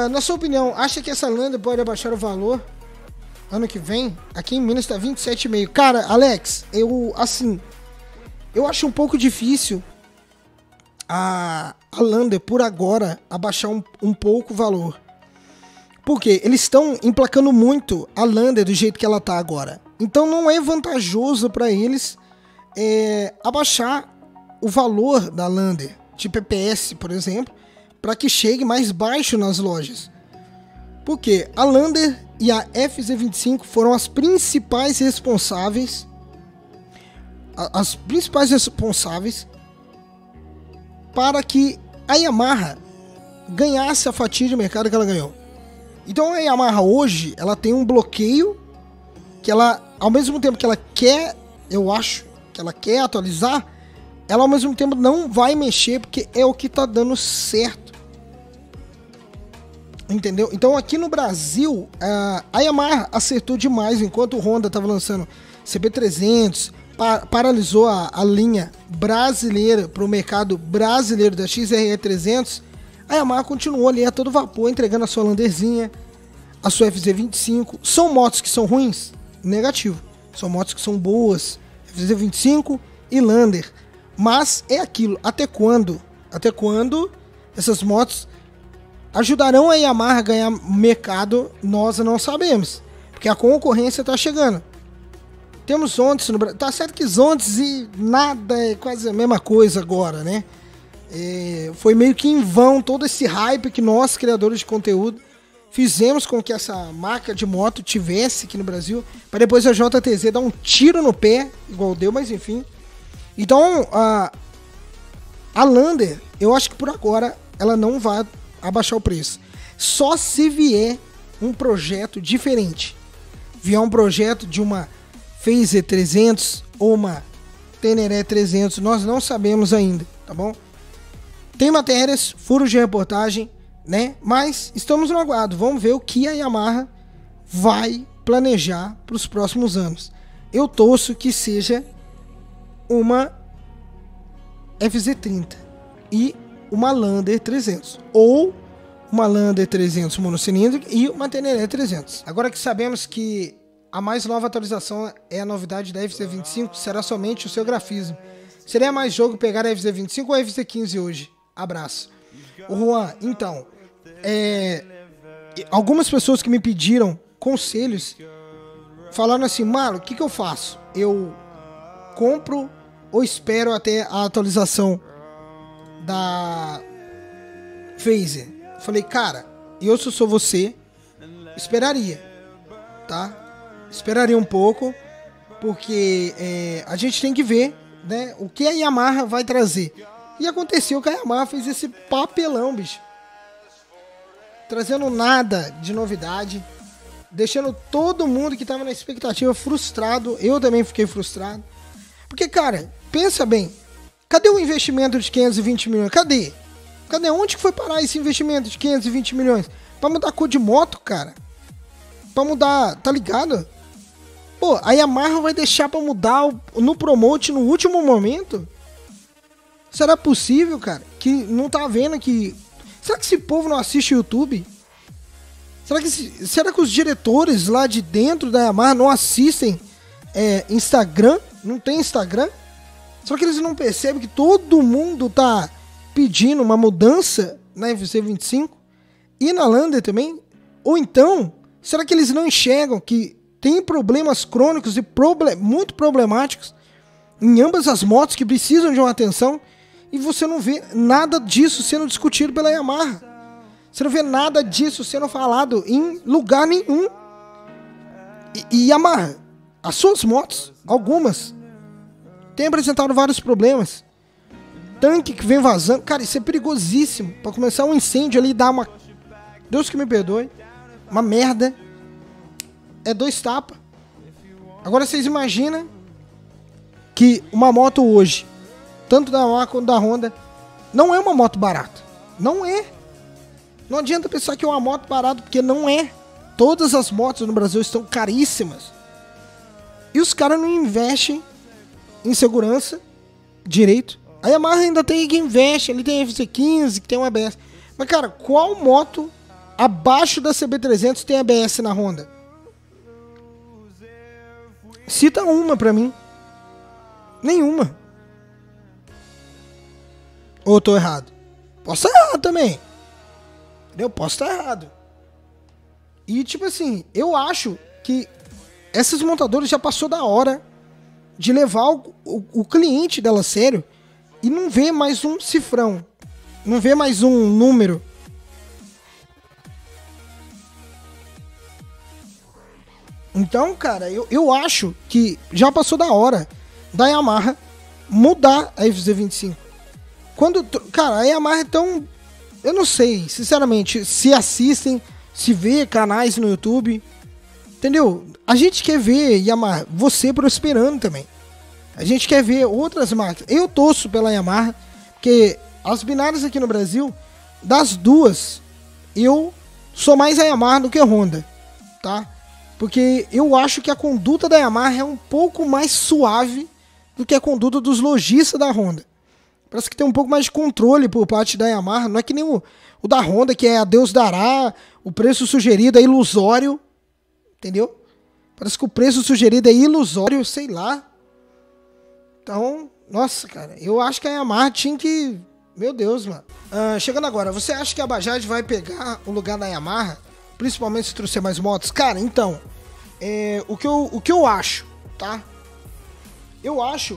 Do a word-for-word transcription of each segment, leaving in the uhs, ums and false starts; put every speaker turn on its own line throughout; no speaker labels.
uh, na sua opinião, acha que essa Lander pode abaixar o valor ano que vem? Aqui em Minas tá vinte e sete e meio. Cara, Alex, eu, assim, eu acho um pouco difícil a, a Lander, por agora, abaixar um, um pouco o valor. Por quê? Eles estão emplacando muito a Lander do jeito que ela tá agora. Então não é vantajoso para eles é, abaixar o valor da Lander, de P P S, por exemplo, para que chegue mais baixo nas lojas. Porque a Lander e a F Z vinte e cinco foram as principais responsáveis as principais responsáveis para que a Yamaha ganhasse a fatia de mercado que ela ganhou. Então a Yamaha hoje, ela tem um bloqueio que ela, ao mesmo tempo que ela quer, eu acho, que ela quer atualizar, ela ao mesmo tempo não vai mexer porque é o que tá dando certo. Entendeu? Então aqui no Brasil, a Yamaha acertou demais enquanto o Honda estava lançando C B trezentos, pa paralisou a, a linha brasileira para o mercado brasileiro da X R E trezentos. A Yamaha continuou ali a todo vapor, entregando a sua Landerzinha, a sua F Z vinte e cinco. São motos que são ruins? Negativo. São motos que são boas. F Z vinte e cinco e Lander. Mas é aquilo. Até quando? Até quando essas motos ajudarão a Yamaha a ganhar mercado? Nós não sabemos. Porque a concorrência está chegando. Temos Ondas no Brasil. Tá certo que Ondas e nada é quase a mesma coisa agora, né? É, foi meio que em vão todo esse hype que nós, criadores de conteúdo, fizemos com que essa marca de moto tivesse aqui no Brasil, para depois a J T Z dar um tiro no pé, igual deu, mas enfim. Então, a, a Lander, eu acho que por agora ela não vai abaixar o preço. Só se vier um projeto diferente. Vier um projeto de uma Phaser trezentos ou uma Teneré trezentos, nós não sabemos ainda, tá bom? Tem matérias, furos de reportagem, né? Mas estamos no aguardo. Vamos ver o que a Yamaha vai planejar para os próximos anos. Eu torço que seja uma F Z trinta e uma Lander trezentos. Ou uma Lander trezentos monocilíndrica e uma Teneré trezentos. Agora que sabemos que a mais nova atualização é a novidade da F Z vinte e cinco, será somente o seu grafismo. Seria mais jogo pegar a F Z vinte e cinco ou a F Z quinze hoje? Abraço. O Juan, então, é, algumas pessoas que me pediram conselhos falaram assim, mano, o que, que eu faço? Eu compro ou espero até a atualização da Phaser? Falei, cara, eu se eu sou você, esperaria, tá? Esperaria um pouco, porque é, a gente tem que ver, né, o que a Yamaha vai trazer. E aconteceu que a Yamaha fez esse papelão, bicho. Trazendo nada de novidade. Deixando todo mundo que tava na expectativa frustrado. Eu também fiquei frustrado. Porque, cara, pensa bem. Cadê o investimento de quinhentos e vinte milhões? Cadê? Cadê? Onde que foi parar esse investimento de quinhentos e vinte milhões? Pra mudar a cor de moto, cara? Pra mudar, tá ligado? Pô, a Yamaha vai deixar pra mudar no promote no último momento? Será possível, cara? Que não tá vendo que... Será que esse povo não assiste YouTube? Será que, será que os diretores lá de dentro da Yamaha não assistem é, Instagram? Não tem Instagram? Será que eles não percebem que todo mundo tá pedindo uma mudança na F Z vinte e cinco? E na Lander também? Ou então, será que eles não enxergam que tem problemas crônicos e problem- muito problemáticos em ambas as motos que precisam de uma atenção? E você não vê nada disso sendo discutido pela Yamaha. Você não vê nada disso sendo falado em lugar nenhum. E, e Yamaha, as suas motos, algumas, têm apresentado vários problemas. Tanque que vem vazando. Cara, isso é perigosíssimo. Pra começar um incêndio ali e dar uma... Deus que me perdoe. Uma merda. É dois tapas. Agora vocês imaginam que uma moto hoje, tanto da Yamaha quanto da Honda, não é uma moto barata. Não é. Não adianta pensar que é uma moto barata, porque não é. Todas as motos no Brasil estão caríssimas. E os caras não investem em segurança direito. A Yamaha ainda tem que investe, ele tem F Z quinze, que tem um A B S. Mas, cara, qual moto abaixo da C B trezentos tem A B S na Honda? Cita uma pra mim. Nenhuma. Ou eu tô errado? Posso estar errado também. Eu posso estar errado. E tipo assim, eu acho que essas montadoras já passou da hora de levar o, o, o cliente dela a sério e não ver mais um cifrão. Não ver mais um número. Então, cara, eu, eu acho que já passou da hora da Yamaha mudar a F Z vinte e cinco. Quando, cara, a Yamaha é tão... Eu não sei, sinceramente, se assistem, se vê canais no YouTube, entendeu? A gente quer ver Yamaha, você prosperando também. A gente quer ver outras marcas. Eu torço pela Yamaha, porque as binárias aqui no Brasil, das duas, eu sou mais a Yamaha do que a Honda, tá? Porque eu acho que a conduta da Yamaha é um pouco mais suave do que a conduta dos lojistas da Honda. Parece que tem um pouco mais de controle por parte da Yamaha. Não é que nem o, o da Honda, que é a Deus dará, o preço sugerido é ilusório. Entendeu? Parece que o preço sugerido é ilusório, sei lá. Então, nossa, cara, eu acho que a Yamaha tinha que... Meu Deus, mano. Uh, chegando agora, você acha que a Bajaj vai pegar o lugar da Yamaha? Principalmente se trouxer mais motos? Cara, então, é, o, que eu, o que eu acho, tá? Eu acho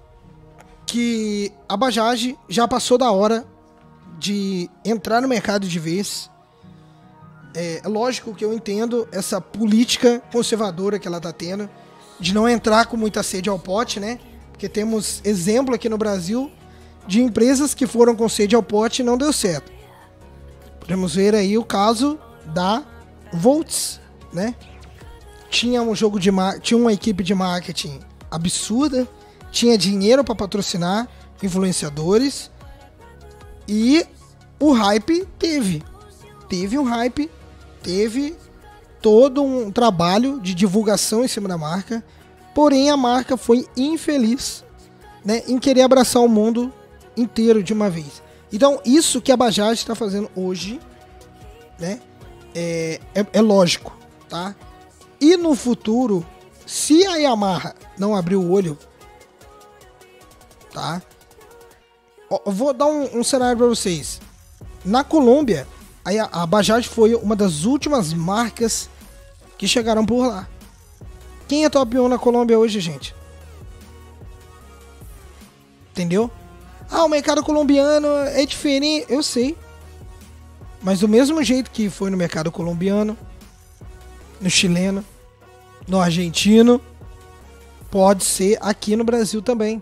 que a Bajaj já passou da hora de entrar no mercado de vez. É, é lógico que eu entendo essa política conservadora que ela tá tendo, de não entrar com muita sede ao pote, né? Porque temos exemplo aqui no Brasil de empresas que foram com sede ao pote e não deu certo. Podemos ver aí o caso da Volts, né? Tinha um jogo de mar... tinha uma equipe de marketing absurda, tinha dinheiro para patrocinar influenciadores e o hype teve. Teve um hype, teve todo um trabalho de divulgação em cima da marca, porém a marca foi infeliz, né, em querer abraçar o mundo inteiro de uma vez. Então isso que a Bajaj está fazendo hoje, né, é, é, é lógico, tá? E no futuro, se a Yamaha não abrir o olho, tá? Eu vou dar um, um cenário para vocês. Na Colômbia, a, a Bajaj foi uma das últimas marcas que chegaram por lá. Quem é top um na Colômbia hoje, gente? Entendeu? Ah, o mercado colombiano é diferente, eu sei. Mas do mesmo jeito que foi no mercado colombiano, no chileno, no argentino, pode ser aqui no Brasil também.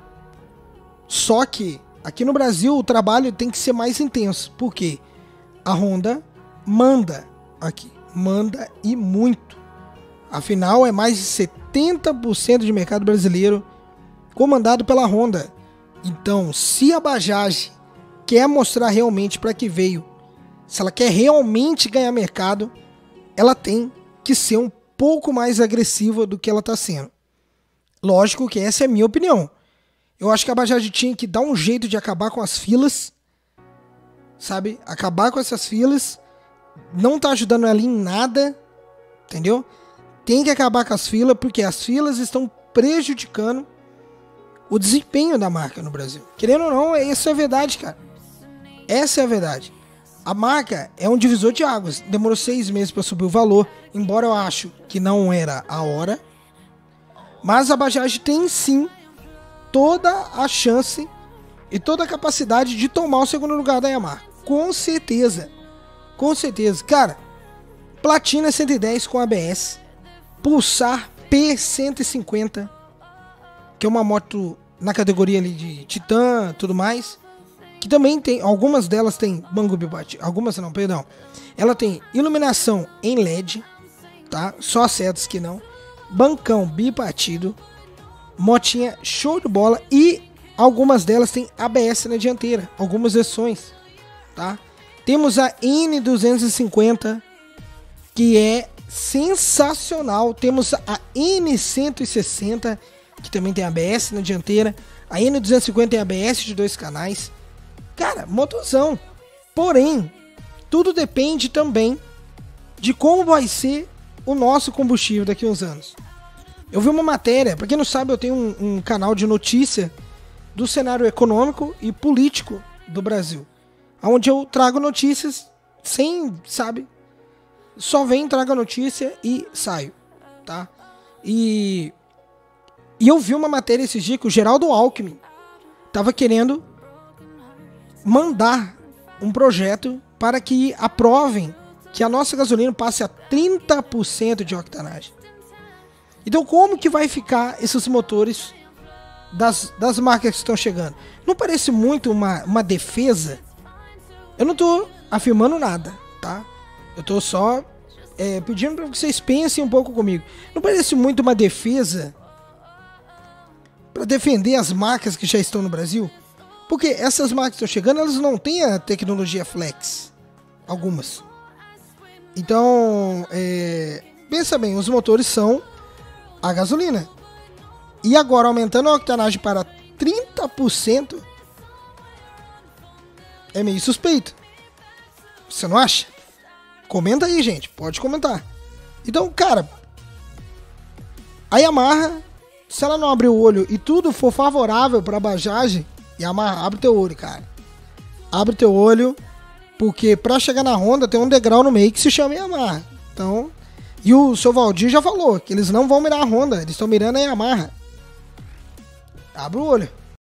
Só que aqui no Brasil o trabalho tem que ser mais intenso. Por quê? A Honda manda aqui. Manda e muito. Afinal, é mais de setenta por cento de mercado brasileiro comandado pela Honda. Então, se a Bajaj quer mostrar realmente para que veio, se ela quer realmente ganhar mercado, ela tem que ser um pouco mais agressiva do que ela está sendo. Lógico que essa é a minha opinião. Eu acho que a Bajaj tinha que dar um jeito de acabar com as filas, sabe? Acabar com essas filas. Não tá ajudando ela em nada, entendeu? Tem que acabar com as filas, porque as filas estão prejudicando o desempenho da marca no Brasil. Querendo ou não, essa é a verdade, cara. Essa é a verdade. A marca é um divisor de águas. Demorou seis meses para subir o valor, embora eu acho que não era a hora. Mas a Bajaj tem sim toda a chance e toda a capacidade de tomar o segundo lugar da Yamaha. Com certeza. Com certeza. Cara, Platina cento e dez com A B S. Pulsar P cento e cinquenta. Que é uma moto na categoria ali de Titan, tudo mais. Que também tem, algumas delas tem banco bipatido. Algumas não, perdão. Ela tem iluminação em L E D, tá? Só setas que não. Bancão bipartido. Motinha show de bola. E algumas delas tem A B S na dianteira. Algumas versões, tá? Temos a N duzentos e cinquenta, que é sensacional. Temos a N cento e sessenta, que também tem A B S na dianteira. A N duzentos e cinquenta tem A B S de dois canais. Cara, motorzão. Porém, tudo depende também de como vai ser o nosso combustível daqui a uns anos. Eu vi uma matéria, pra quem não sabe, eu tenho um, um canal de notícia do cenário econômico e político do Brasil, onde eu trago notícias sem, sabe, só venho, trago a notícia e saio, tá? E, e eu vi uma matéria esses dias que o Geraldo Alckmin tava querendo mandar um projeto para que aprovem que a nossa gasolina passe a trinta por cento de octanagem. Então como que vai ficar esses motores das, das marcas que estão chegando? Não parece muito uma, uma defesa? Eu não tô afirmando nada, tá? Eu tô só é, pedindo para que vocês pensem um pouco comigo. Não parece muito uma defesa para defender as marcas que já estão no Brasil? Porque essas marcas que estão chegando, elas não têm a tecnologia flex. Algumas. Então, é, pensa bem, os motores são a gasolina. E agora, aumentando a octanagem para trinta por cento, é meio suspeito. Você não acha? Comenta aí, gente. Pode comentar. Então, cara, a Yamaha, se ela não abrir o olho e tudo for favorável para a Bajaj, Yamaha, abre teu olho, cara. Abre teu olho, porque para chegar na Honda tem um degrau no meio que se chama Yamaha. Então, e o seu Valdir já falou que eles não vão mirar a Honda, eles estão mirando a Yamaha. Abre o olho.